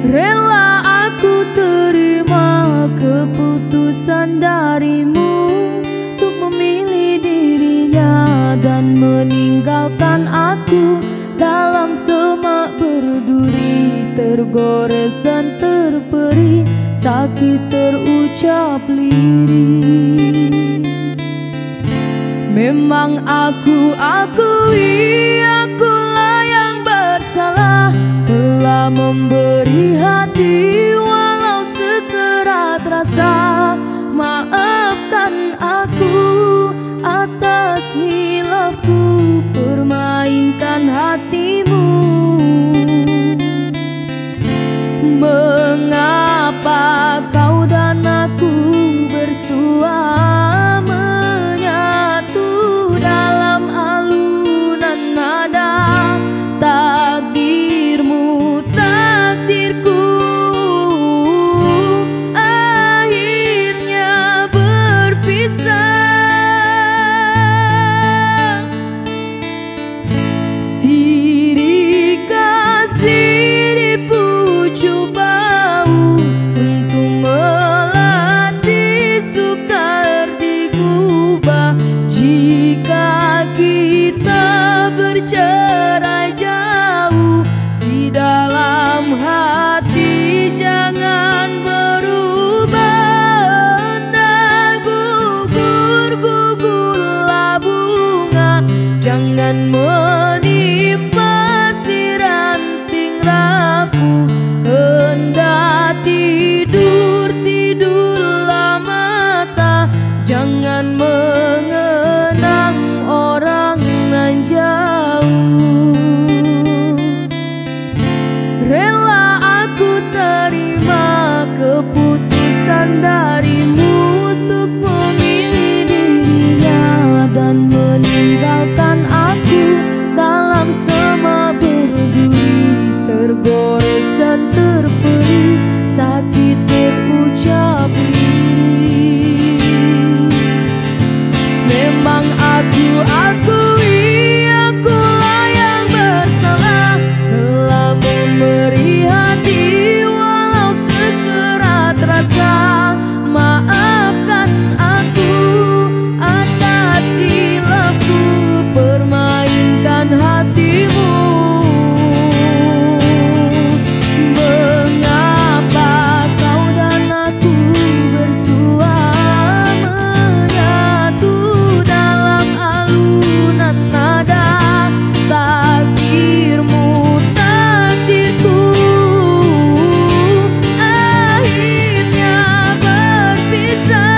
Rela aku terima keputusan darimu untuk memilih dirinya dan meninggalkan aku dalam semak berduri, tergores dan terperi, sakit terucap lirih. Memang aku akui akulah yang bersalah, telah memberi hati walau sekerat rasa. Maafkan aku atas hilafku, permainkan hatimu. Mengapa kau dan aku bersua menyatu dalam alunan nada? Takdirmu takdirku akhirnya berpisah. Sirih kasih dipuju bau untuk melatih sukar digubah. Jika kita bercerai jauh, di dalam hati jangan berubah. Hendak gugur-gugurlah bunga, jangan menimpa si ranting rapuh. Hendak tidur-tidurlah mata, jangan mengenang orang nan jauh. Rela aku terima keputusan darimu untuk memilih dirinya dan meninggalkan aku dalam semak berduri, tergores dan terperi, sakit terucap lirih. Memang aku akui akulah yang bersalah, telah memberi hati walau sekerat rasa. Maafkan aku atas hilafku, permainkan hatimu. Mengapa kau dan aku bersua menyatu dalam alunan nada? Takdirmu takdirku akhirnya berpisah.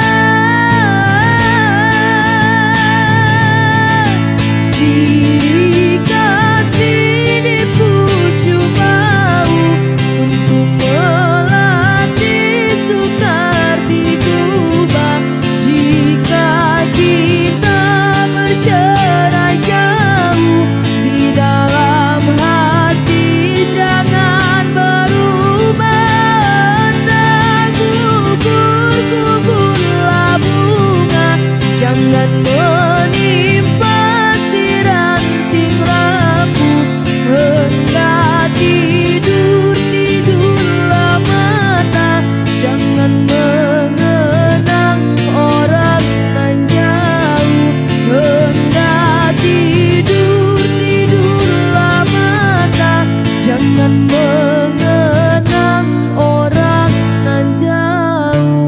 Sirih kasih dipuju bau untuk melatih sukar digubah. Jika kita bercerai jauh, di dalam hati jangan berubah. Hendak gugur-gugurlah bunga, jangan menimpa si ranting rapuh. Hendak tidur-tidurlah mata, jangan mengenang orang nan jauh. Hendak tidur-tidurlah mata, jangan mengenang orang nan jauh.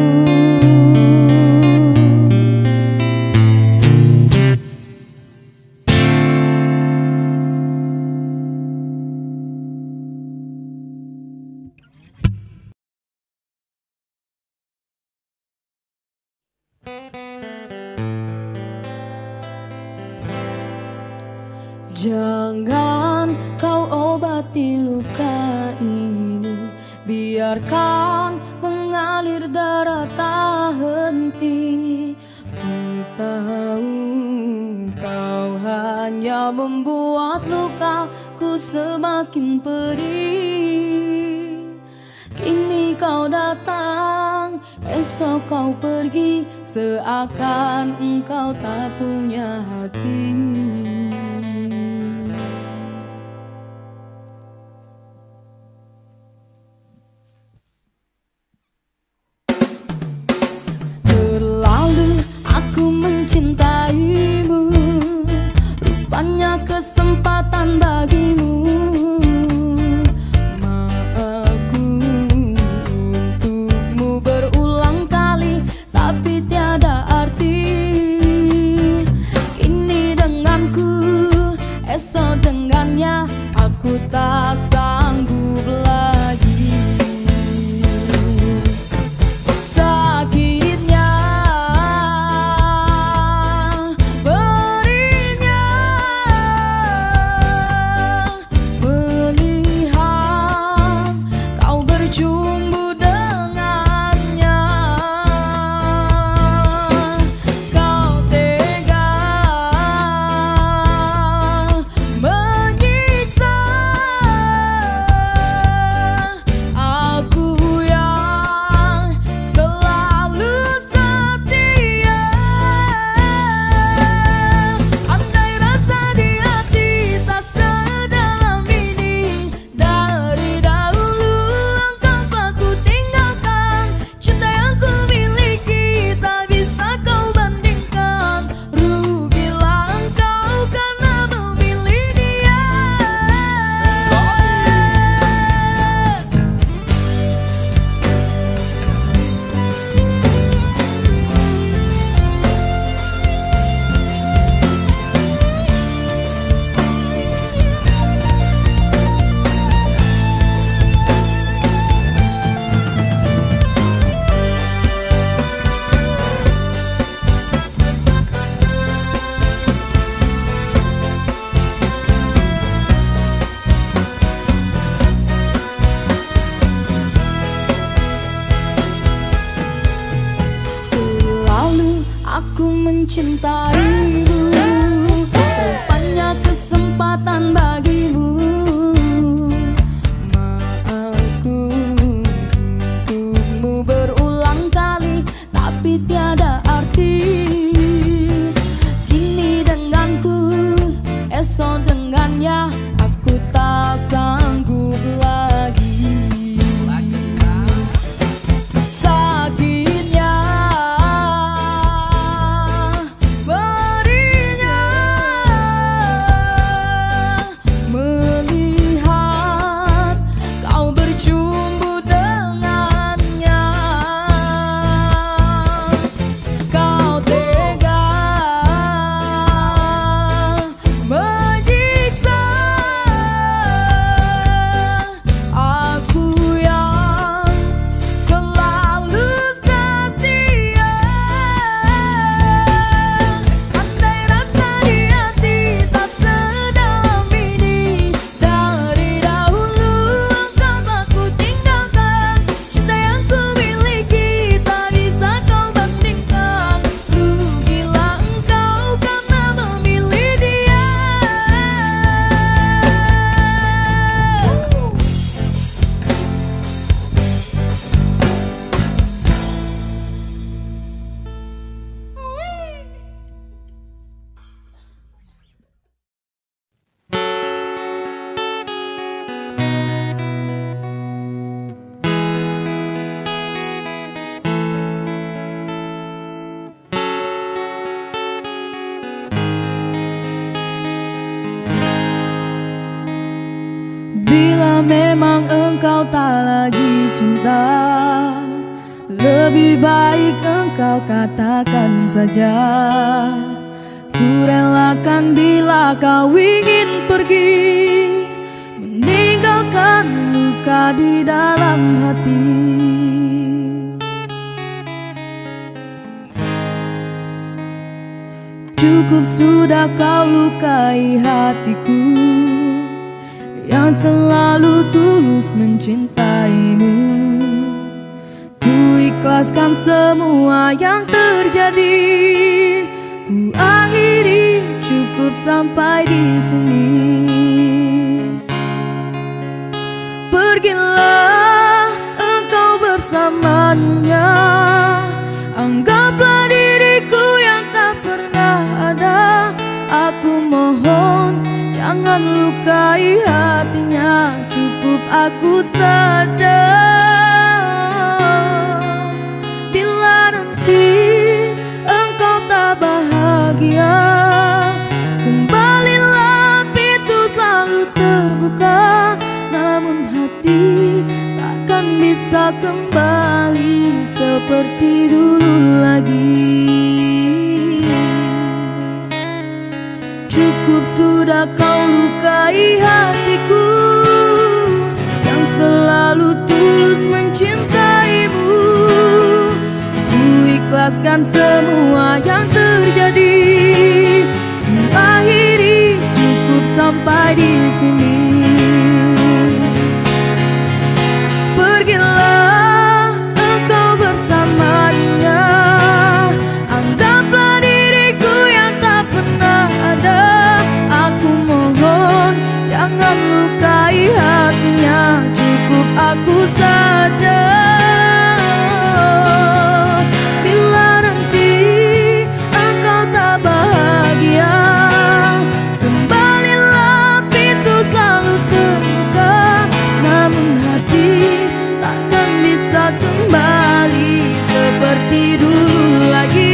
Jangan kau obati luka ini, biarkan mengalir darah tak henti. Ku tahu kau hanya membuat lukaku semakin perih. Kini kau datang, esok kau pergi, seakan engkau tak punya hati. mencintaimu. Rupanya kesempatan bagimu. Maafku untukmu berulang kali, tapi tiada arti. Kini denganku, esok dengannya, aku tak sanggup lagi. Sakitnya, berinya, melihat kau bercumbu dengannya. Kau tega menyiksa aku yang selalu setia. Andai rasa di hati tak sedalam ini, dari dahulu engkau tak ku tinggalkan. Cinta yang ku miliki tak bisa kau bandingkan. Rugilah engkau karena memilih dia. Bila memang engkau tak lagi cinta, lebih baik engkau katakan saja. Ku relakan bila kau ingin pergi, meninggalkan luka di dalam hati. Cukup sudah kau lukai hatiku yang selalu tulus mencintaimu. Ku ikhlaskan semua yang terjadi. Ku akhiri, cukup sampai di sini. Pergilah engkau bersamanya. Anggaplah diriku yang tak pernah ada. Aku mohon jangan lukai hatinya, cukup aku saja. Bila nanti engkau tak bahagia, kembalilah, pintu selalu terbuka. Namun hati takkan bisa kembali seperti dulu lagi. Cukup sudah kau lukai hatiku yang selalu tulus mencintaimu. Ku ikhlaskan semua yang terjadi. Ku akhiri, cukup sampai di sini. Pergilah engkau bersamanya. Anggaplah diriku yang tak pernah ada. Aku mohon jangan lukai hatinya, cukup aku saja. Bila nanti engkau tak bahagia, kembalilah, pintu selalu terbuka. Namun hati takkan bisa kembali seperti dulu lagi.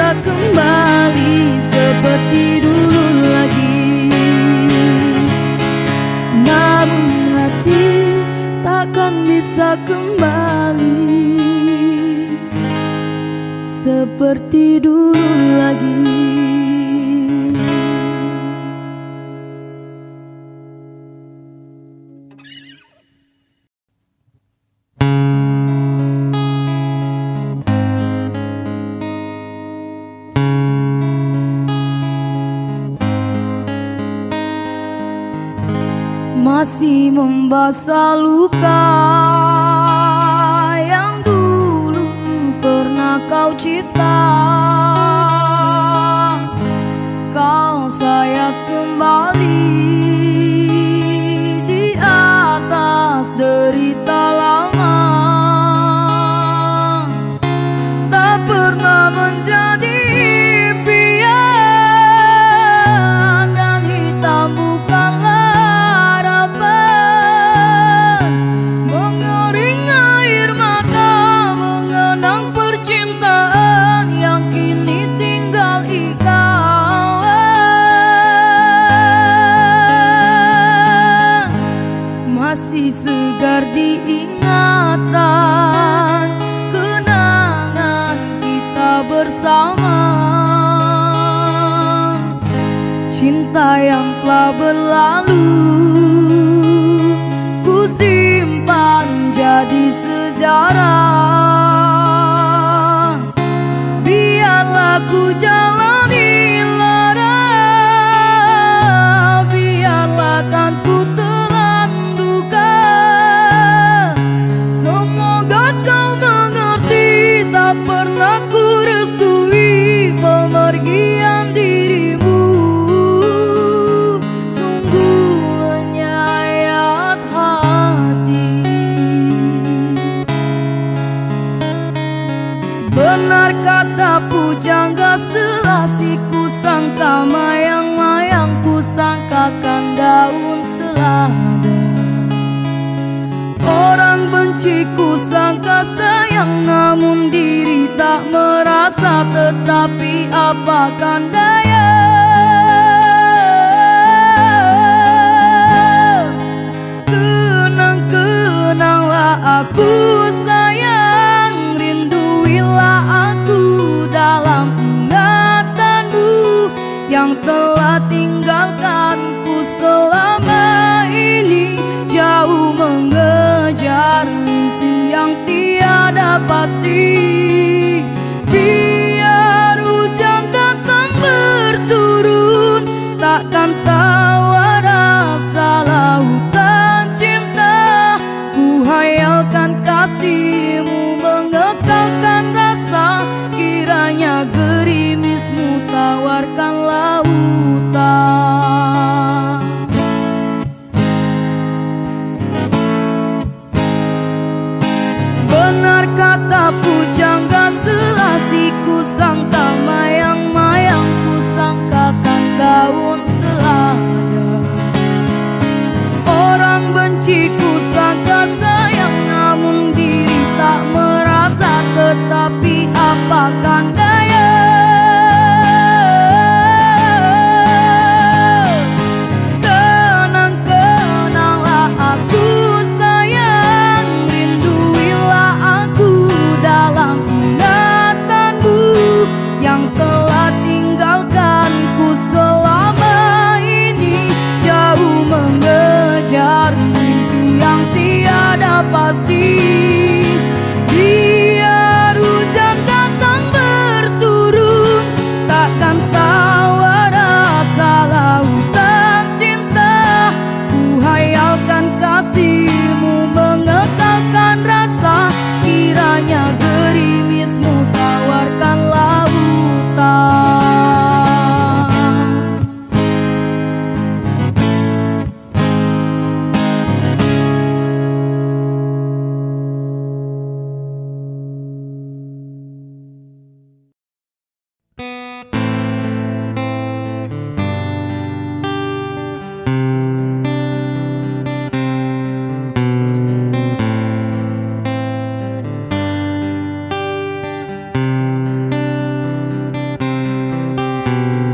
bisa kembali seperti dulu lagi. Namun hati takkan bisa kembali seperti dulu lagi. Masih membasah luka yang dulu pernah kau cipta. Kau sayat kembali di atas derita lama. Tak pernah menjadi impian dan hitam bukanlah segar diingatan kenangan kita bersama. Cinta yang telah berlalu ku simpan jadi sejarah. Biarlah ku jalani lara, biarlah kan ku benar kata pujangga selasi, ku sangka mayang-mayang, ku sangkakan daun selada. Orang benci ku sangka sayang, namun diri tak merasa. Tetapi apakan daya, kenang-kenanglah aku sayang, rinduilah aku dalam ingatanmu yang telah tinggalkanku selama ini, jauh mengejar mimpi yang tiada pasti. Biar hujan datang berturun, takkan tahu rasa lautan cinta. Ku hayalkan kasihmu mengekalkan rasa, kiranya gerimismu tawarkan lautan. Benar kata puji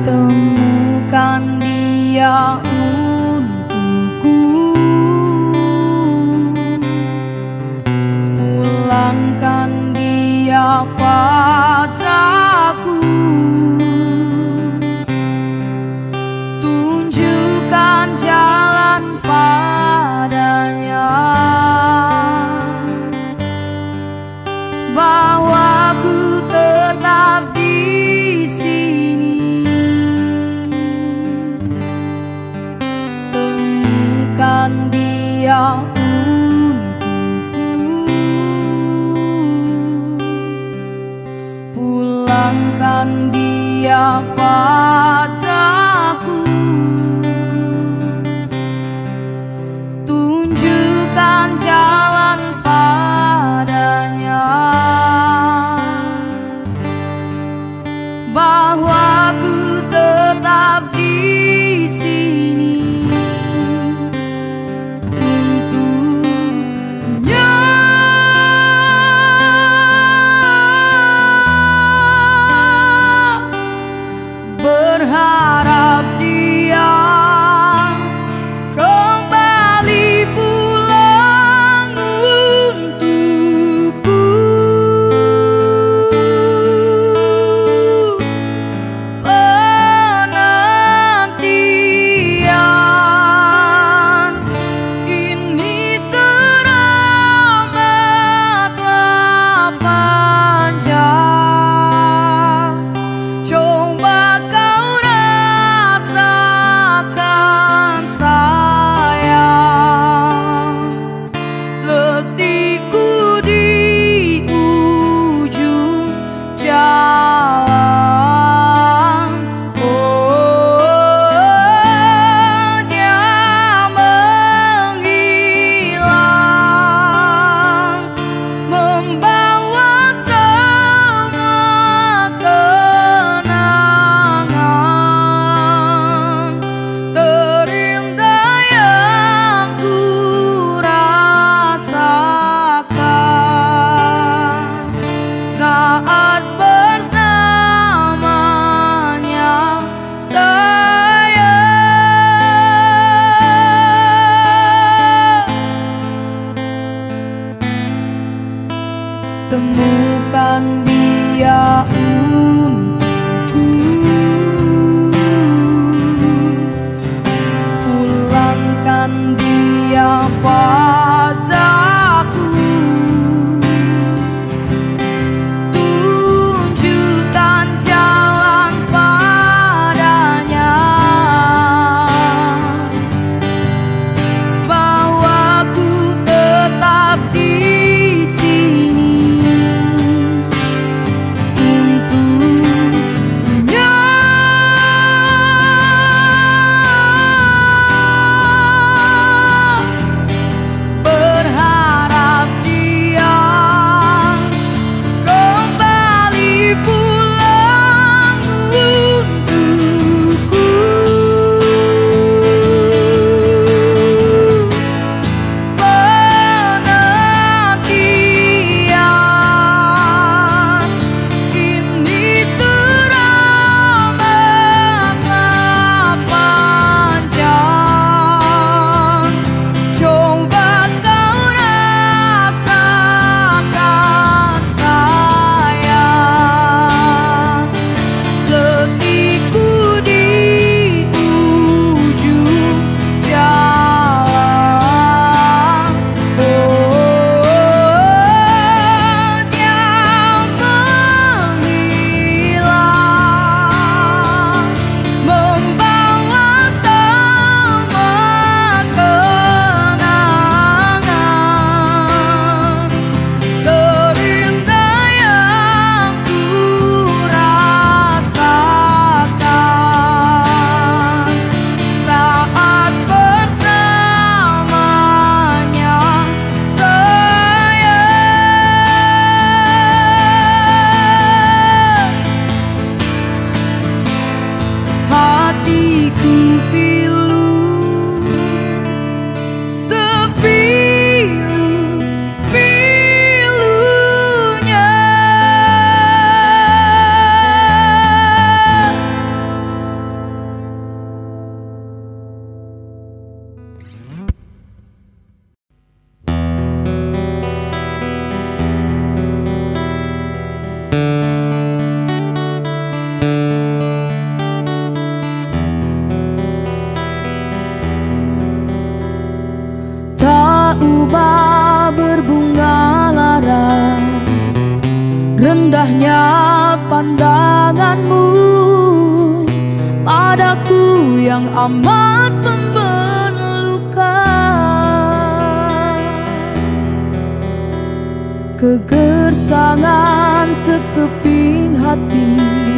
Temukan dia untukku, pulangkan dia padaku, tunjukkan jalan padanya, bahwa ku tetap di sini. Temukan dia untukku, pulangkan dia padaku, tunjukkan jalan padanya, bahwa ku tetap di sini untuknya. Berharap dia kembali pulang untukku, penantian Betapa berbunga lara, rendahnya pandanganmu padaku yang amat membelukan. Kegersangan sekeping hati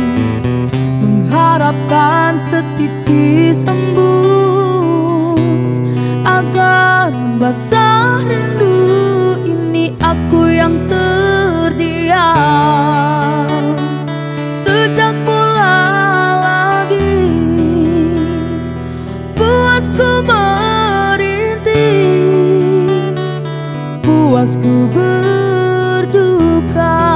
mengharapkan setitis embun agar basah rindu ini. Aku yang terdiam sejak mula lagi, puasku merintih, puasku berduka.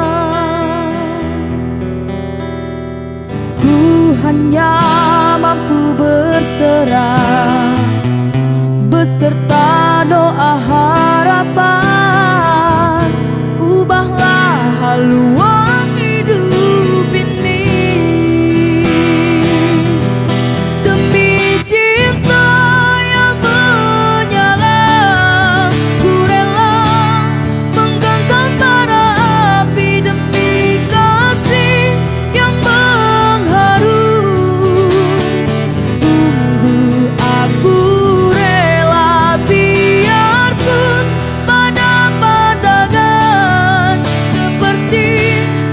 Ku hanya mampu berserah beserta doa harapan, ubahlah haluan hidup ini. Demi cinta yang menyala, ku rela menggenggam bara api. Demi kasih yang mengharu, sungguh aku rela biarpun pada pandangan seperti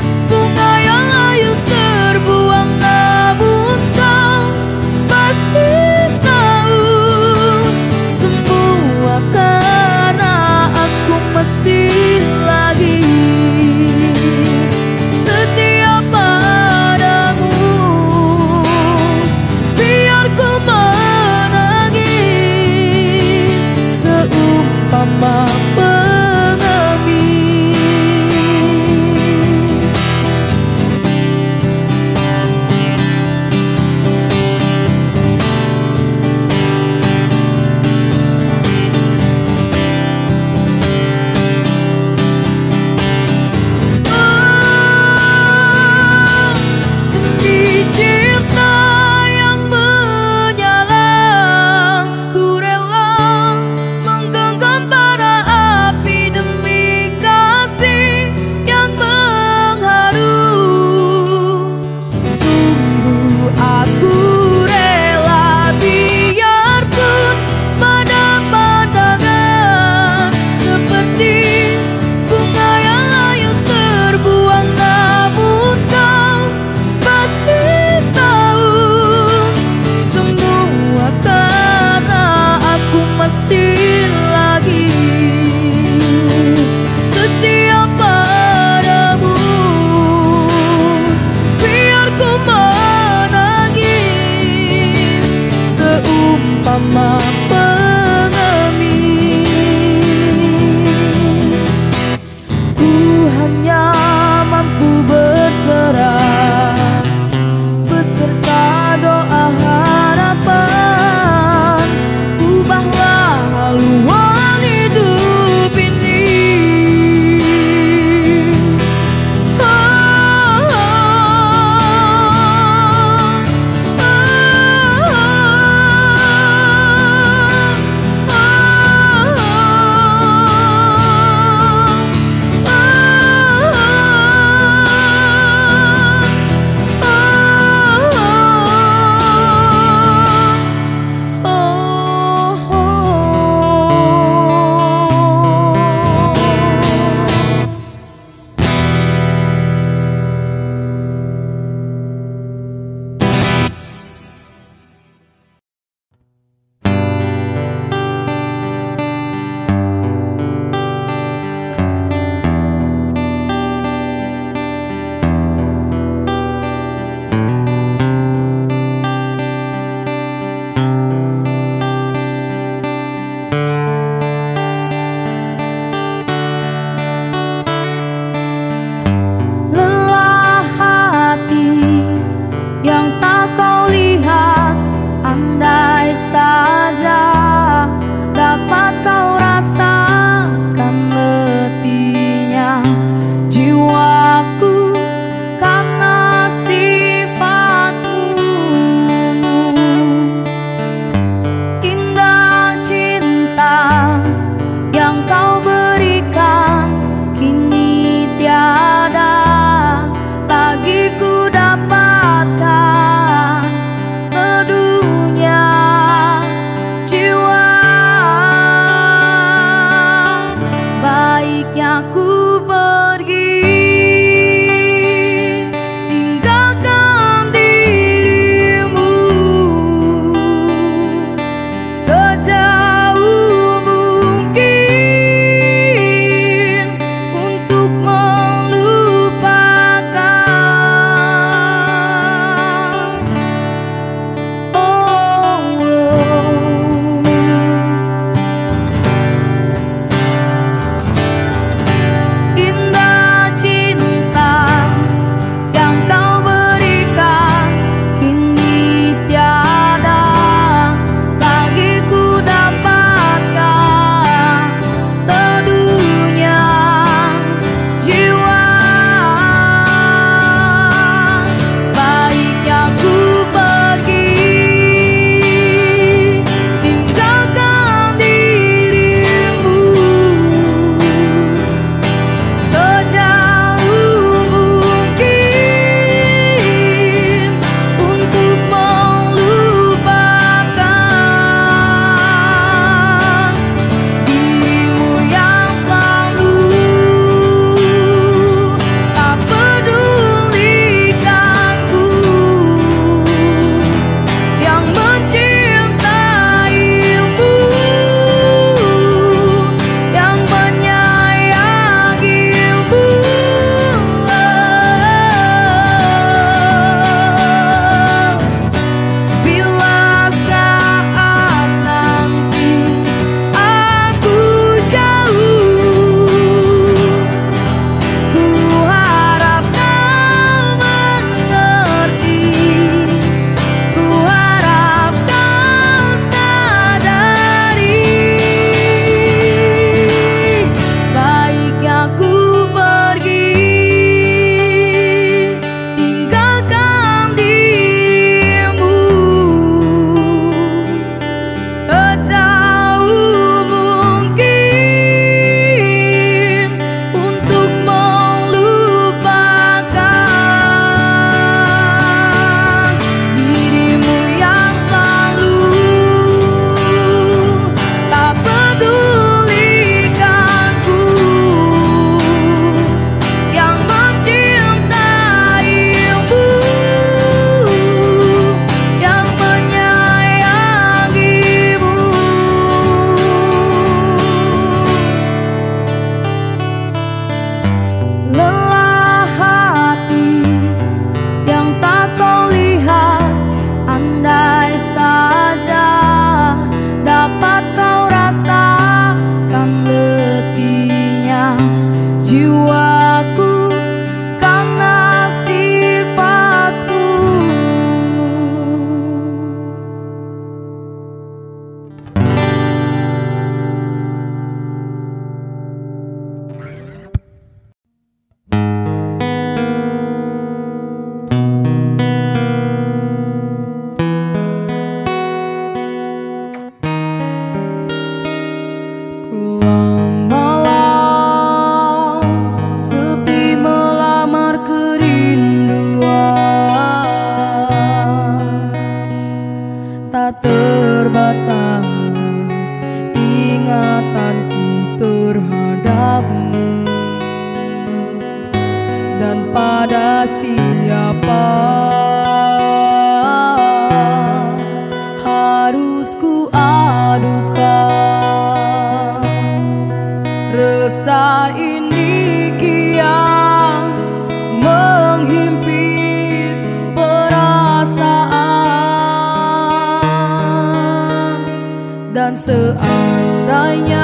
seandainya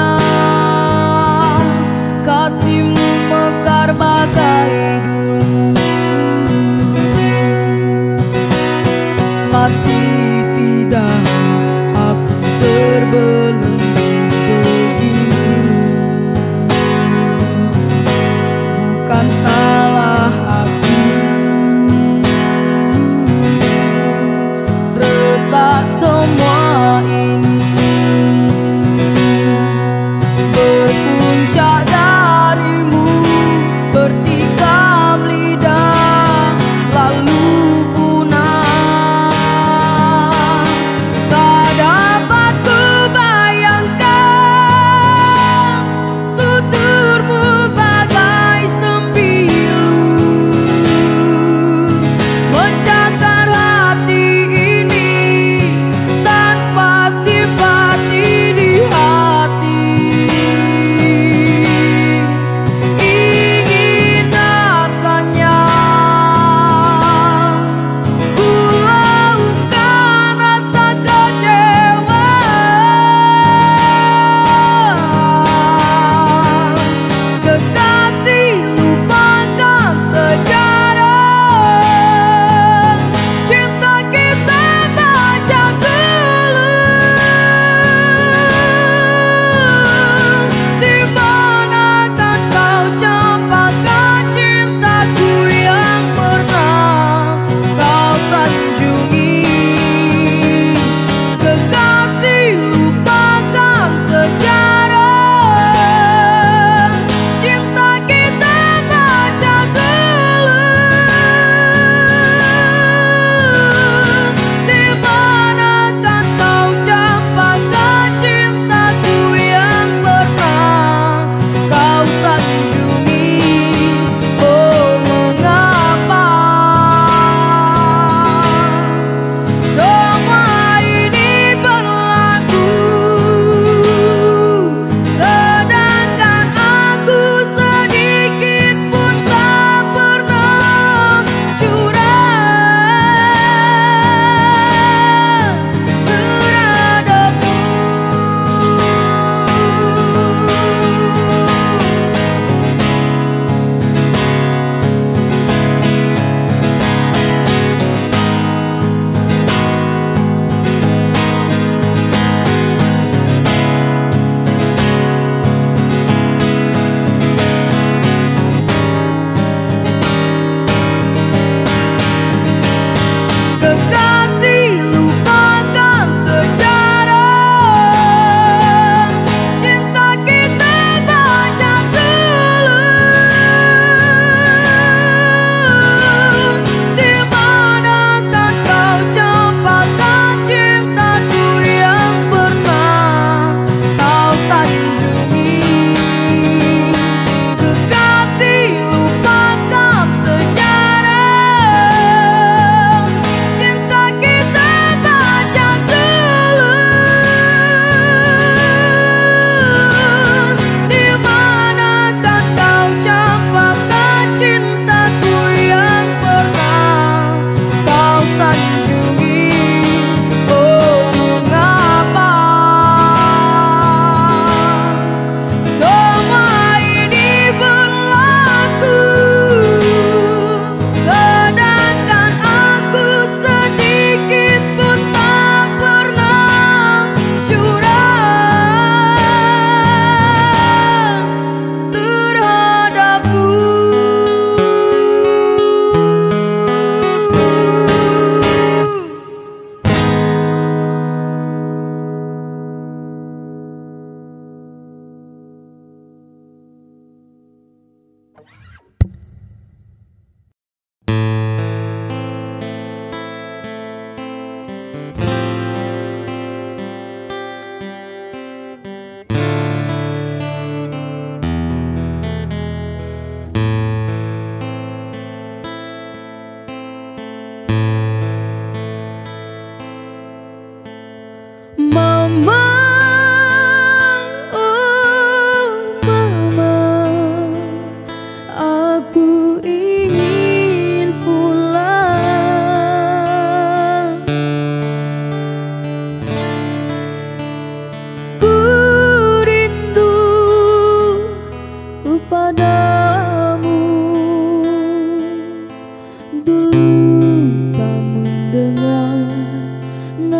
kasihmu mekar bagai dulu, pasti tidak aku terbelenggu begini. Bukan salah aku, retak semua ini berpuncak darimu, bertikam lidah lalu punah. Tak dapat kubayangkan tuturmu bagai sembilu mencakar hati ini tanpa simpati di hati. Ingin rasanya ku lakukan rasa kecewa, kekasih lupakan sejarah cinta kita baca dulu. Di manakah kau campakkan cintaku yang pernah kau sanjungi? Kekasih lupakan sejarah cinta kita baca dulu. Di manakah kau campakkan cintaku yang pernah kau sanjungi? Oh, mengapa semua ini berlaku, sedangkan aku sedikit pun tak pernah curang terhadapmu. Kekasih lupakan sejarah cinta kita baca dulu. Di manakah kau campakkan cintaku yang pernah kau sanjungi? Kekasih lupakan sejarah cinta kita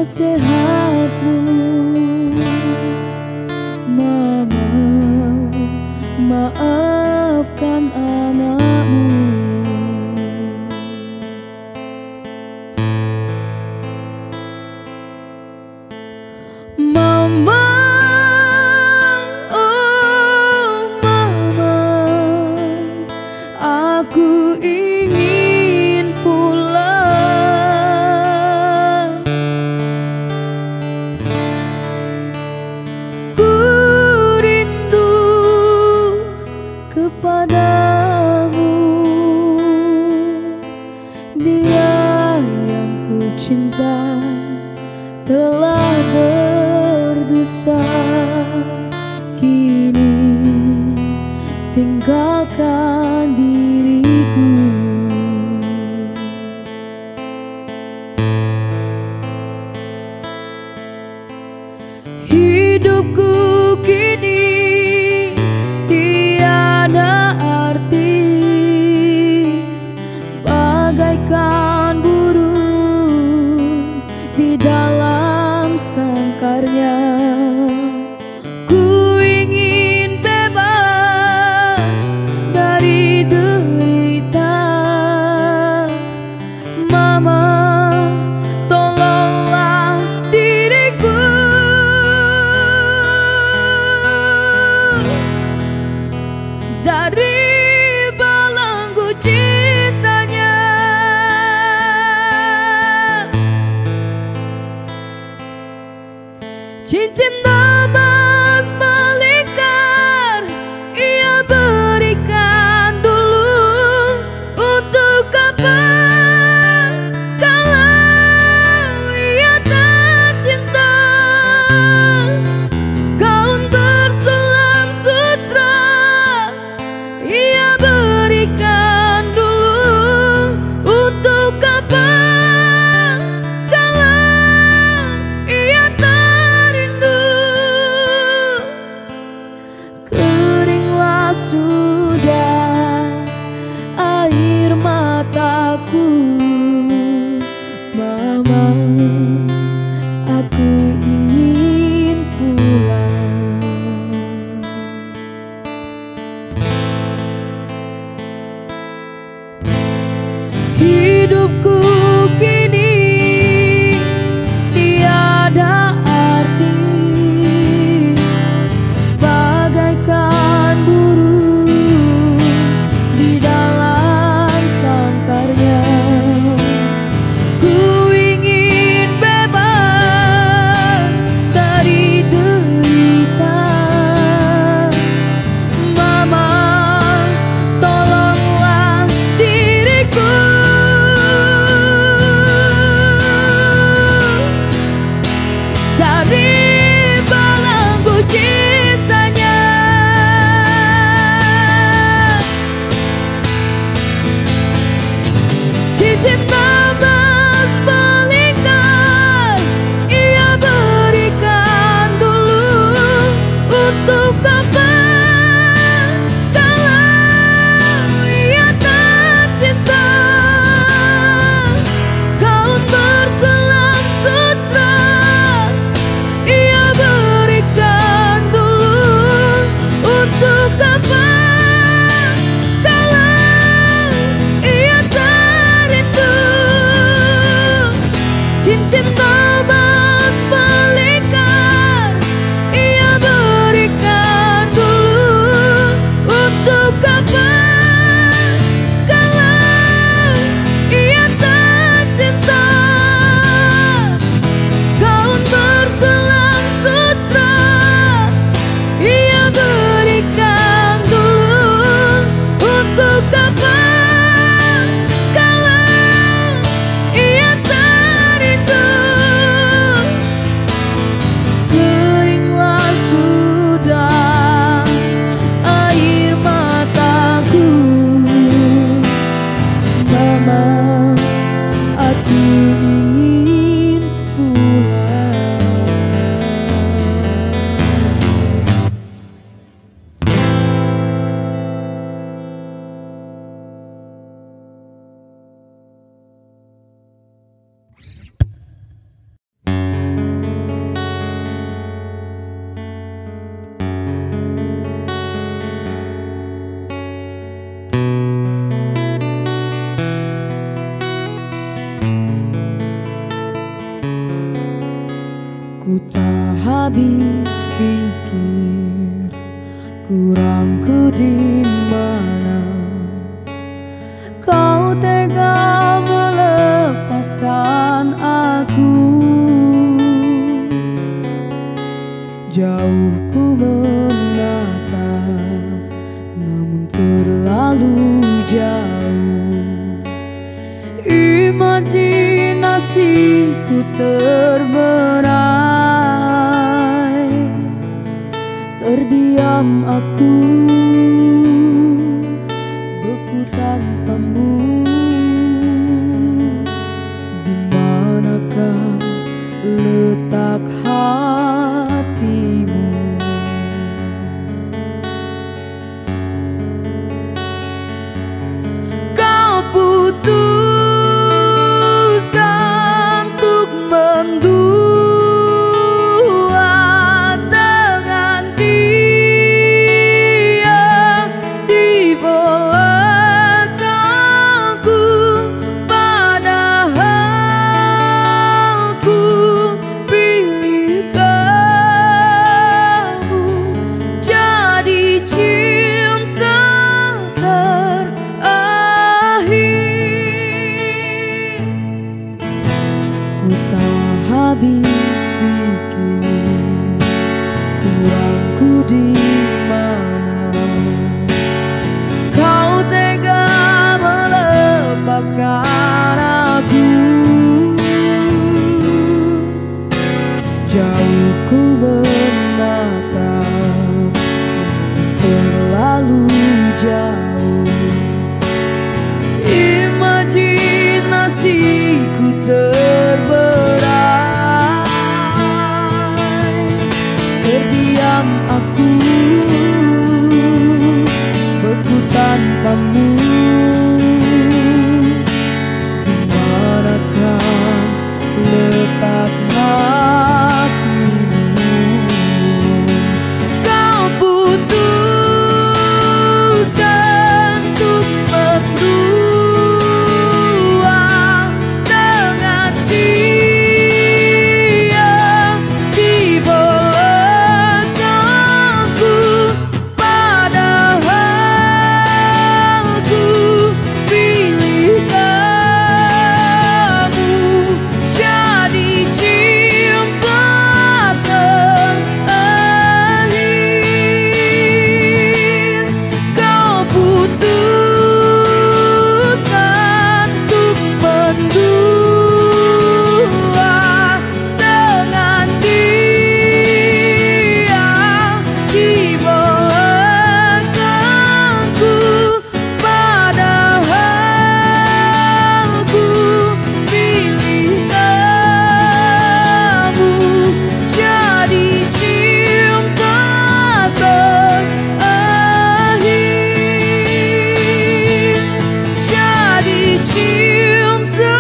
nasihatmu. Mama, maafkan anakmu. Mama, oh mama, aku ingin pulang. Ku rindu kepadamu. Dia yang ku cinta telah berdosa, kini tinggalkan diriku. Hidupku kini tiada arti, bagaikan burung di dalam sangkarnya. Ku ingin bebas dari derita. Mama, tolonglah diriku dari belenggu cintanya. Cincin emas melingkar ia berikan dulu. Untuk apa kalau ia tak cinta? Gaun bersulam sutra ia berikan dulu. Untuk apa kalau ia tak rindu? Keringlah sudah air mataku. Mama, aku ingin pulang. Hidupku kini tiada arti, bagaikan burung di dalam sangkarnya. Ku ingin bebas dari derita. Mama, tolonglah diriku dari belenggu cintanya. Cincin emas melingkar ia berikan dulu. Untuk apa kalau ia tak cinta? Gaun bersulam sutra ia berikan dulu. Untuk apa kalau ia tak rindu? Cincin emas melingkar ia berikan dulu. Untuk apa kalau ia tak cinta? Gaun bersulam sutra ia berikan dulu. Untuk apa kalau ia tak rindu? Ku tak habis pikir kurangku di mana kau tega melepaskan aku. Jauh ku menatap, namun terlalu jauh. Imajinasiku terberai, terdiam aku beku tanpamu. Di manakah letak hatimu? Kau putuskan untuk mendua dengan dia di belakangku, padahal ku pilih kamu jadi cinta terakhir. Ku tak habis pikir kurangku di mana kau tega melepaskan aku. Jauh ku menatap, terlalu jauh. Imajinasiku terberai, terdiam aku beku tanpamu. Di manakah letak hatimu? Kau putuskan untuk mendua dengan dia di belakangku, padahal ku pilih kamu jadi cinta terakhir. Kau putuskan untuk mendua dengan dia di belakangku, padahal ku pilih kamu jadi cinta terakhir, jadi cinta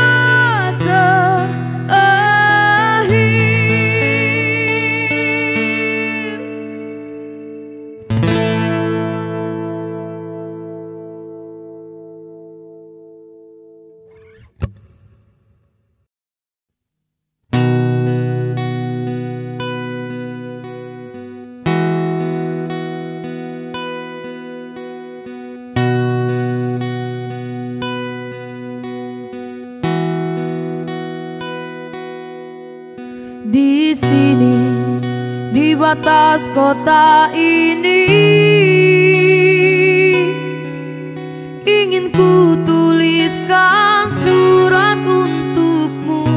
di sini, di batas kota ini, ingin ku tuliskan surat untukmu,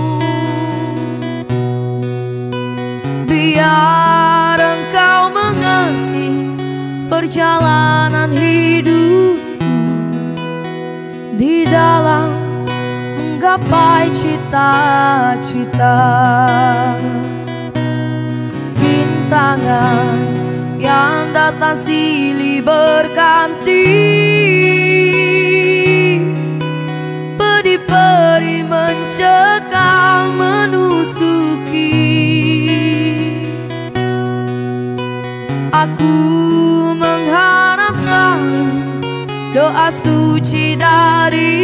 biar engkau mengerti perjalanan hidupku di dalam menggapai cita-cita. Bintangan yang datang silih berganti, peri-peri mencekam menusuki. Aku mengharap selalu doa suci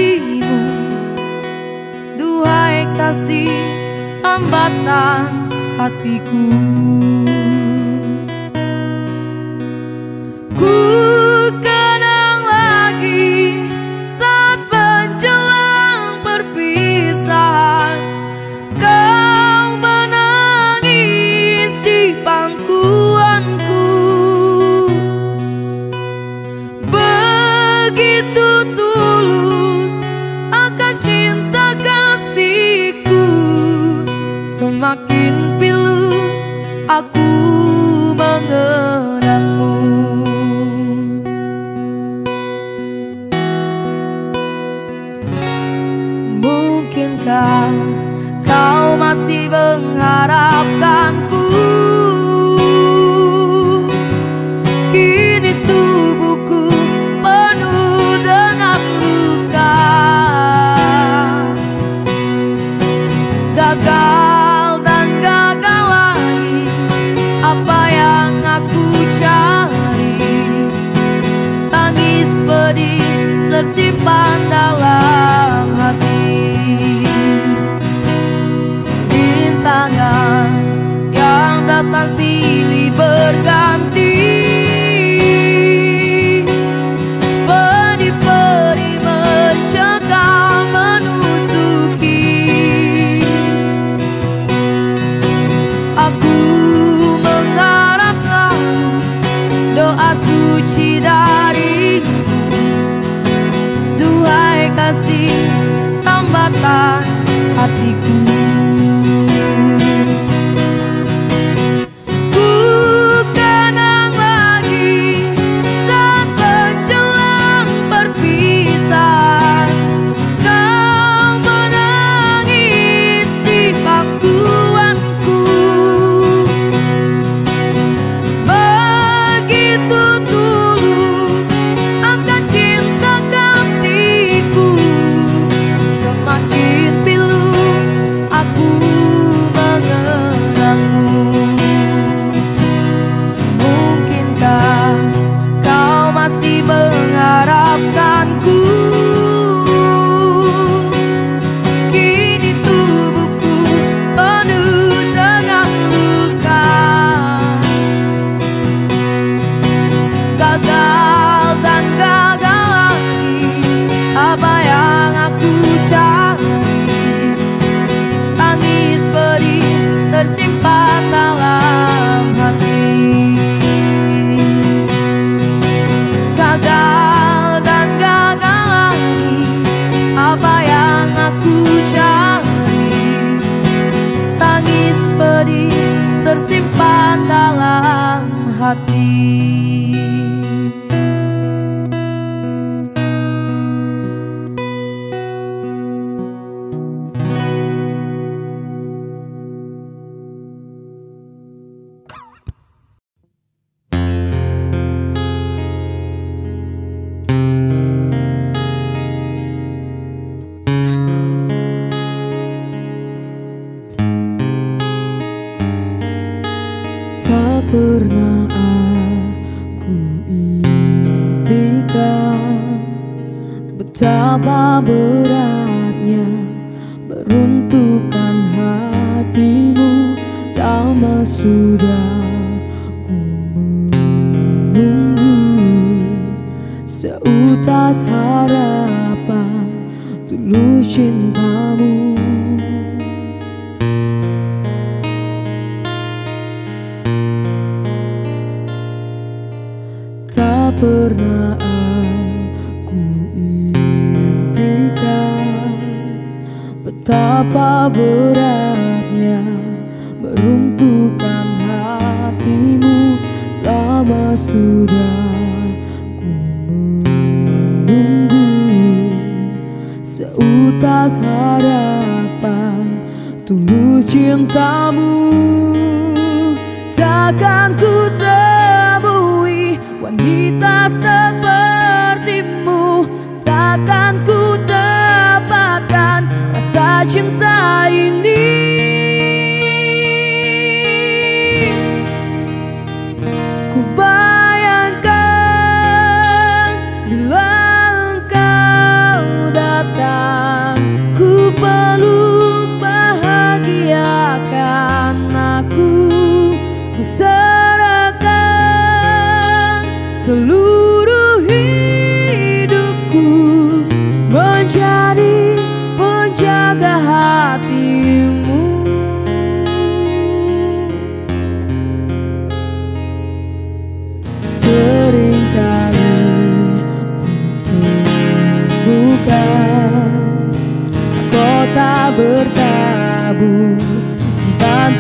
darimu, duhai kasih hambatan hatiku. Ku kenang lagi saat menjelang perpisahan, kau menangis di pangkuanku. Begitu tulus akan cinta kasihku, semakin pilu aku mengenangmu. Mungkinkah kau masih mengharapkanku? Kini tubuhku penuh dengan luka, gagal dan gagal lagi apa yang aku cari. Tangis pedih tersimpan dalam hati. Rintangan yang datang silih berganti, pedih-pedih mencekam menusuki. Aku mengharap selalu doa suci darimu. Duhai kasih tambatan hatiku. Ku kenang lagi saat menjelang perpisahan, kau menangis di pangkuanku. Begitu tulus akan cinta kasihku, semakin pilu aku mengenangmu. Mungkinkah kau masih mengharapkanku? Kini tubuhku penuh dengan luka, gagal dan gagal lagi apa yang aku cari. Tangis pedih tersimpan dalam hati. Gagal dan gagal lagi apa yang aku cari. Tangis pedih tersimpan dalam hati. Tak pernah aku impikan betapa beratnya meruntuhkan hatimu. Lama sudah ku menunggu seutas harapan tulus cintamu. Tak pernah aku impikan betapa beratnya meruntuhkan hatimu. Lama sudah ku menunggu seutas harapan tulus cintamu. Takkan ku temui wanita sepertimu, takkan ku dapatkan rasa cinta ini. Ku bayangkan bila engkau datang, ku peluk bahagiakan aku.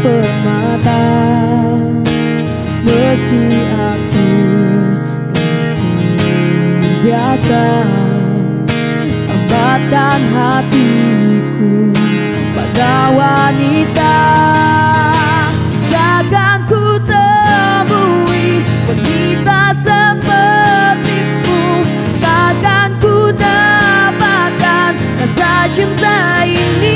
permata. Meski aku biasa lambatkan hatiku pada wanita. Takkan ku temui wanita sepertimu, takkan ku dapatkan rasa cinta ini.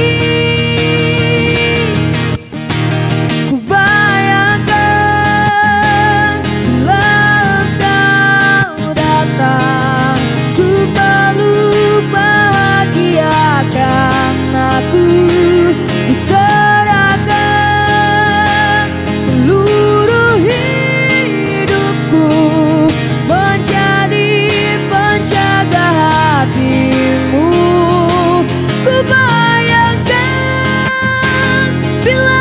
Bila